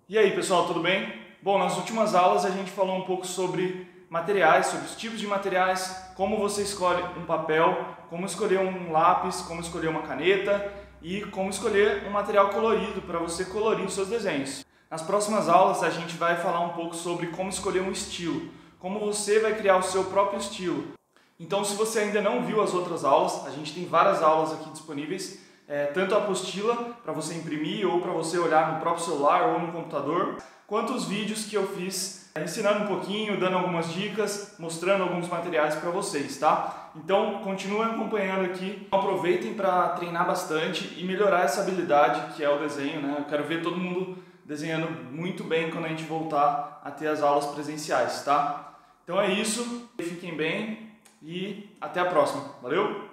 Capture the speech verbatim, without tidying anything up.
E aí pessoal, tudo bem? Bom, nas últimas aulas a gente falou um pouco sobre materiais, sobre os tipos de materiais, como você escolhe um papel, como escolher um lápis, como escolher uma caneta e como escolher um material colorido para você colorir os seus desenhos. Nas próximas aulas a gente vai falar um pouco sobre como escolher um estilo, como você vai criar o seu próprio estilo. Então, se você ainda não viu as outras aulas, a gente tem várias aulas aqui disponíveis, é, tanto a apostila para você imprimir ou para você olhar no próprio celular ou no computador, quanto os vídeos que eu fiz é, ensinando um pouquinho, dando algumas dicas, mostrando alguns materiais para vocês, tá? Então, continuem acompanhando aqui, aproveitem para treinar bastante e melhorar essa habilidade que é o desenho, né? Eu quero ver todo mundo desenhando muito bem quando a gente voltar a ter as aulas presenciais, tá? Então é isso, fiquem bem e até a próxima. Valeu!